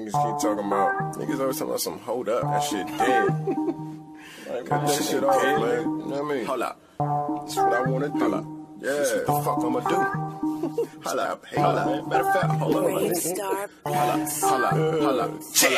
Niggas keep talking about, niggas always talking about some hold up, that shit dead. Like, cut that shit off, man. You know what I mean? Hold up. That's what I wanna do. Hold up. Yeah. That's what the fuck I'ma do. Hold up. Hey, hold up. Matter of fact, hold up. Hold up.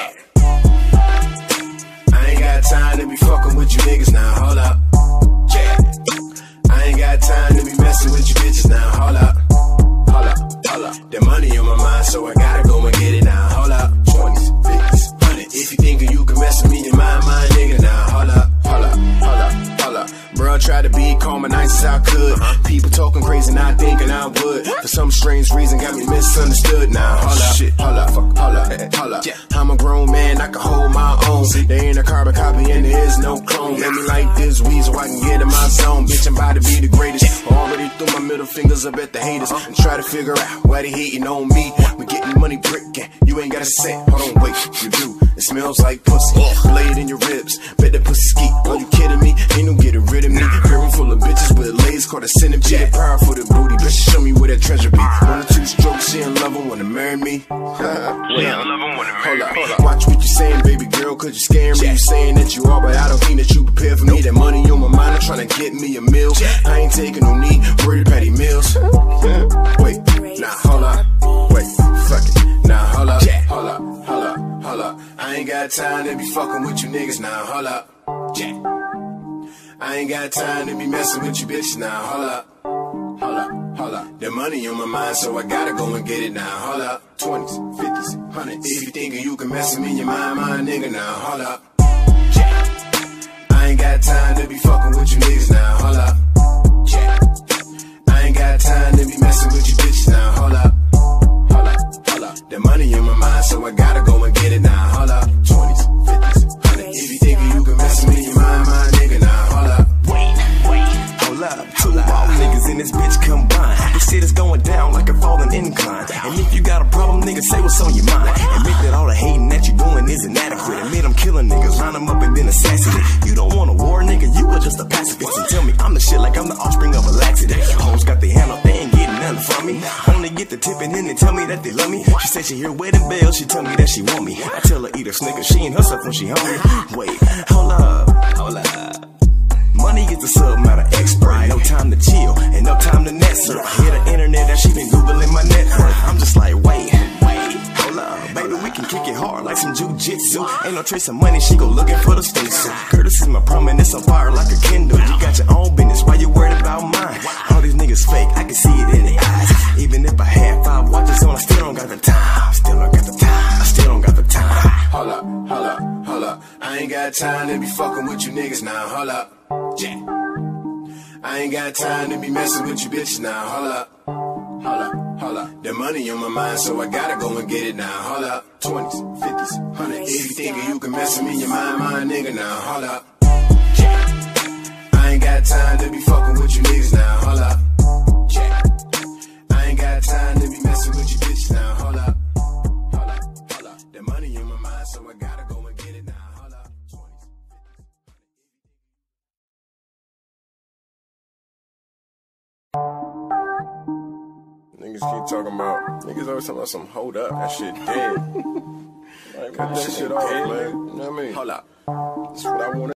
I ain't got time to be fucking with you niggas now. Hold up. Yeah. I ain't got time to be messing with you bitches now. Hold up. Hold up. Hold up. The money on my mind, so I gotta go and get it now. Hold up. 20s, 50s, 100s. If you thinkin' you can mess with me, you mind, nigga now. Hold up. Hold up. Hold up. Hold up. Bro, try to be calm and nice as I could. People talking crazy, not thinking I would. For some strange reason, got me misunderstood now. Hold up, shit, hold up, hold up, hold up. I'm a grown man, I can hold my own. There ain't a carbon copy and there is no clone. Let me like this weed so I can get in my zone. Bitch, I'm about to be the greatest. Already threw my middle fingers up at the haters and try to figure out why they hating on me. We getting money brickin', you ain't got a cent. Hold on, wait, you do. It smells like pussy. Blade in your ribs, bet that pussy skeet. Are you kidding me? Ain't no getting rid of me. Room full of bitches with legs called a centipede. Power for the booty, bitch, show me where that treasure be. 1 or 2 strokes, she in love and wanna marry me. Hold up. Watch what you saying, baby girl, cause you scaring me. You saying that you are, but I don't think that you prepared for me. That money on my mind, I'm trying to get me a meal. I ain't taking no knee, worried Patty Mills. Wait, nah, hold up. Wait, fuck it. Nah, hold up. Hold up, hold up, hold up. I ain't got time to be fucking with you niggas now. Hold up. I ain't got time to be messing with you bitches now. Hold up. Hold up, hold up. The money on my mind, so I gotta go and get it now. Hold up. 20s, 50s, 100s. If you thinkin' you can mess with me, you mind, nigga now. Hold up. I ain't got time to be fucking with you niggas now. Hold up. I ain't got time to be messing with you bitches now. Hold up. Hold up, hold up. The money on my mind, so I gotta go and get it now. Hold up. 20s, 50s, 100s. If you thinkin' you can mess with me, you mind, nigga now. Hold up. Hold up. 2 ball niggas in this bitch combined. This shit is going down like a falling incline. And if you got a problem, nigga, say what's on your mind. Admit that all the hating that you doing is inadequate. Admit I'm killing niggas, line them up and then assassinate. You don't want a war, nigga, you are just a pacifist. And tell me I'm the shit like I'm the offspring of a laxative. Hoes got their hand up, they ain't getting nothing from me. Only get the tip and then they tell me that they love me. She said she hear wedding bells, she tell me that she want me. I tell her eat her snicker, she ain't herself when she hungry. Wait, hold up, hold up. Money is the submatter expert. No time to chill and no time to net surf. I hear the internet that she been googling my net worth. I'm just like, wait, hold up, baby, we can kick it hard like some jujitsu. Ain't no trace of money, she go looking for the stencil. Curtis is my prominence on fire like a Kindle. You got your own business, why you worried about mine? All these niggas fake, I can see it in their eyes. Even if I had 5 watches on, I still don't got the time. Still don't got the time. I still don't got the time. Hold up, hold up, hold up. I ain't got time to be fucking with you niggas now. Hold up. I ain't got time to be messing with you bitches now. Hold up. Hold up, hold up. The money on my mind, so I gotta go and get it now. Hold up. 20s, 50s, 100s. If you thinkin' you can mess with me, you mind, nigga now. Hold up. I ain't got time to be fucking with you niggas now. Hold up. I ain't got time to be messing with you bitches now. Hold up. Hold up, hold up. The money on my mind, so I gotta go and get it now. Hold up. 20s. Niggas keep talking about, niggas always talking about some hold up, that shit dead. Like, cut that shit off, man. You know what I mean? Hold up. That's what I want.